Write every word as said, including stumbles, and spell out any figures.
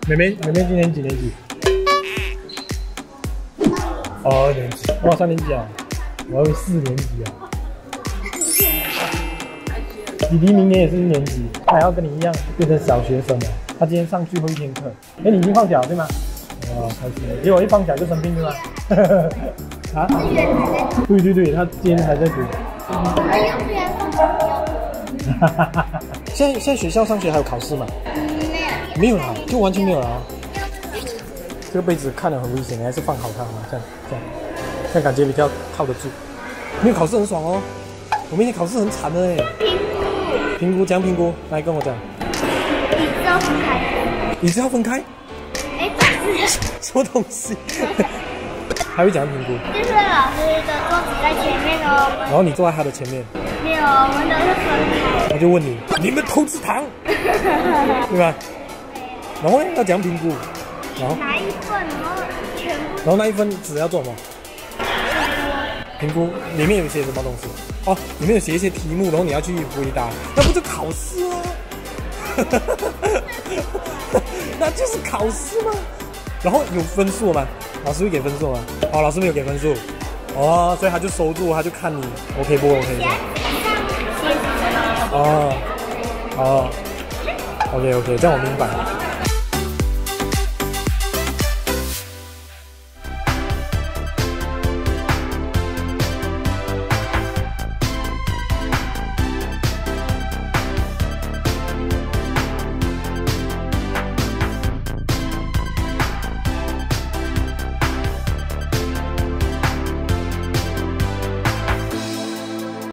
妹妹，妹妹今年几年级？哦，二年级。哇，三年级啊！我还以为四年级啊。弟弟明年也是一年级，他还要跟你一样变成小学生了。他今天上最后一天课。哎，你已经放假对吗？哦，开心。结果一放假就生病对吗？啊？对对对，他今天还在读。现在现在学校上学还有考试吗？没有啦，就完全没有了啊。这个杯子看得很危险，你还是放好它啊，这样这样，这样感觉比较靠得住。没有考试很爽哦，我明天考试很惨的哎。评估讲评估，来跟我讲。 椅子要分开。 椅子要分开？ 哎，不是。 什么东西？还会讲评估？ 就是老师的桌子在前面哦。 然后你坐在他的前面。 没有，我们都是分开。 我就问你，你们偷吃糖，对吧？然后呢，要讲评估。然后拿一份，然后全部。 然后那一份纸要做什么？评估里面有写什么东西？哦，里面有写一些题目，然后你要去回答，那不就考试啊？那就是考试吗？然后有分数吗？老师会给分数吗？哦，老师没有给分数。哦，所以他就收住，他就看你 OK 不 OK 这样。哦哦 ，OK OK， 这样我明白了。